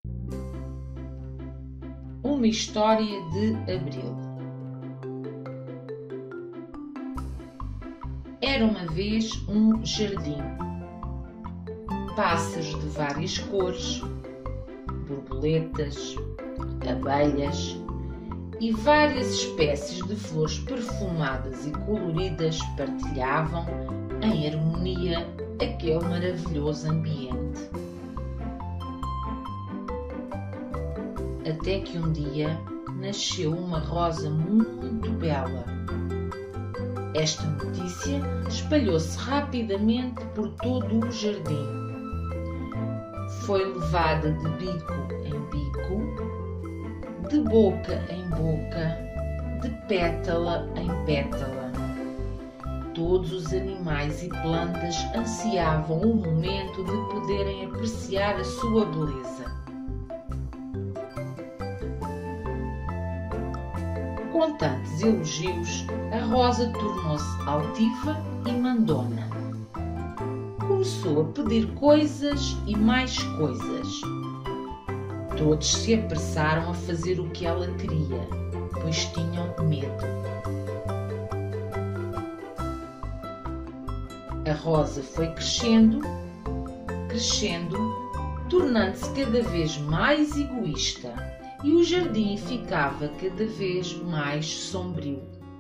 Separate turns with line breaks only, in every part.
Uma história de Abril. Era uma vez um jardim. Pássaros de várias cores, borboletas, abelhas e várias espécies de flores perfumadas e coloridas partilhavam em harmonia aquele maravilhoso ambiente. Até que um dia nasceu uma rosa muito bela. Esta notícia espalhou-se rapidamente por todo o jardim. Foi levada de bico em bico, de boca em boca, de pétala em pétala. Todos os animais e plantas ansiavam o momento de poderem apreciar a sua beleza. Com tantos elogios, a rosa tornou-se altiva e mandona. Começou a pedir coisas e mais coisas. Todos se apressaram a fazer o que ela queria, pois tinham medo. A rosa foi crescendo, tornando-se cada vez mais egoísta, e o jardim ficava cada vez mais sombrio.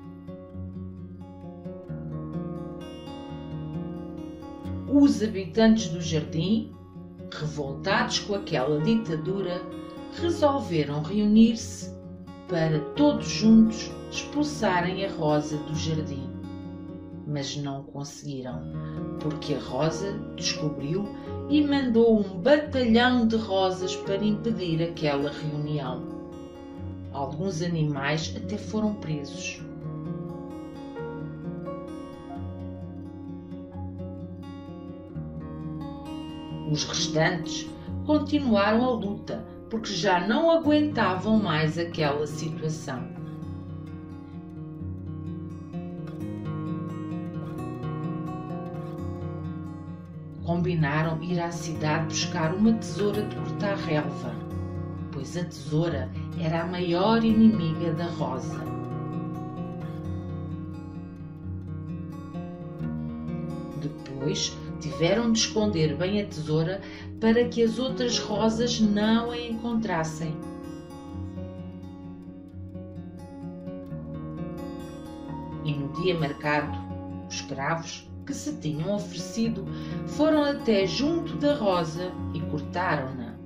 Os habitantes do jardim, revoltados com aquela ditadura, resolveram reunir-se para todos juntos expulsarem a rosa do jardim. Mas não conseguiram, porque a rosa descobriu e mandou um batalhão de rosas para impedir aquela reunião. Alguns animais até foram presos. Os restantes continuaram a luta, porque já não aguentavam mais aquela situação. Combinaram ir à cidade buscar uma tesoura de cortar relva, pois a tesoura era a maior inimiga da rosa. Depois tiveram de esconder bem a tesoura para que as outras rosas não a encontrassem. E no dia marcado, os escravos que se tinham oferecido foram até junto da rosa e cortaram-na.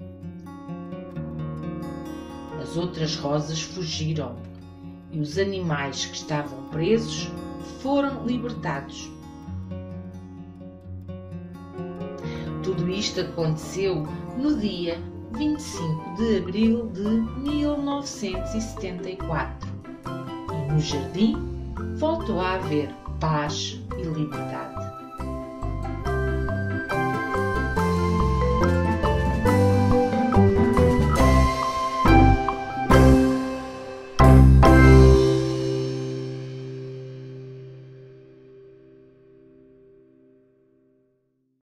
As outras rosas fugiram e os animais que estavam presos foram libertados. Tudo isto aconteceu no dia 25 de abril de 1974 e no jardim voltou a haver paz e liberdade.